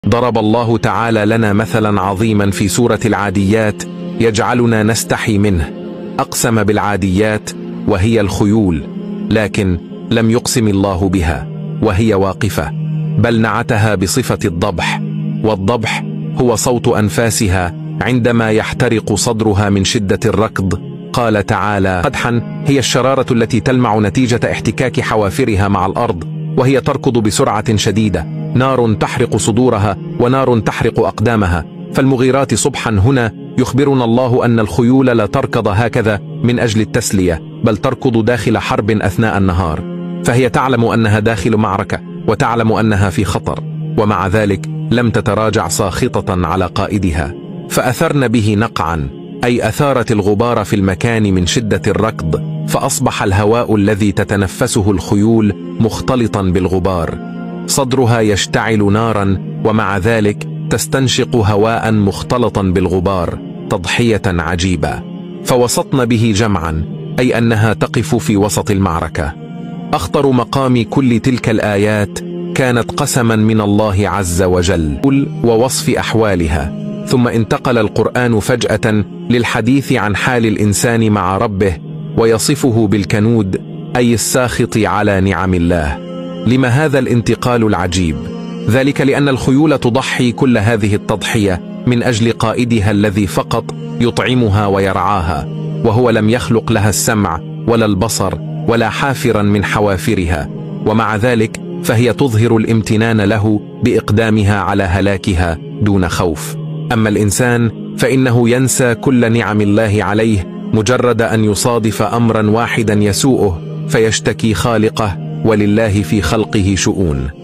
ضرب الله تعالى لنا مثلا عظيما في سورة العاديات يجعلنا نستحي منه. أقسم بالعاديات وهي الخيول، لكن لم يقسم الله بها وهي واقفة، بل نعتها بصفة الضبح، والضبح هو صوت أنفاسها عندما يحترق صدرها من شدة الركض. قال تعالى: قدحا هي الشرارة التي تلمع نتيجة احتكاك حوافرها مع الأرض، وهي تركض بسرعة شديدة، نار تحرق صدورها ونار تحرق أقدامها. فالمغيرات صبحا هنا يخبرنا الله أن الخيول لا تركض هكذا من أجل التسلية، بل تركض داخل حرب أثناء النهار، فهي تعلم أنها داخل معركة وتعلم أنها في خطر، ومع ذلك لم تتراجع ساخطة على قائدها، فأثرن به نقعا، أي أثارت الغبار في المكان من شدة الركض، فأصبح الهواء الذي تتنفسه الخيول مختلطا بالغبار. صدرها يشتعل نارا، ومع ذلك تستنشق هواء مختلطا بالغبار، تضحية عجيبة. فوسطن به جمعا، أي أنها تقف في وسط المعركة. أخطر مقام كل تلك الآيات كانت قسما من الله عز وجل ووصف أحوالها، ثم انتقل القرآن فجأة للحديث عن حال الإنسان مع ربه، ويصفه بالكنود، أي الساخط على نعم الله. لما هذا الانتقال العجيب؟ ذلك لأن الخيول تضحي كل هذه التضحية من أجل قائدها الذي فقط يطعمها ويرعاها، وهو لم يخلق لها السمع ولا البصر ولا حافرا من حوافرها، ومع ذلك فهي تظهر الامتنان له بإقدامها على هلاكها دون خوف. أما الإنسان فإنه ينسى كل نعم الله عليه مجرد أن يصادف أمرا واحدا يسوءه، فيشتكي خالقه، ولله في خلقه شؤون.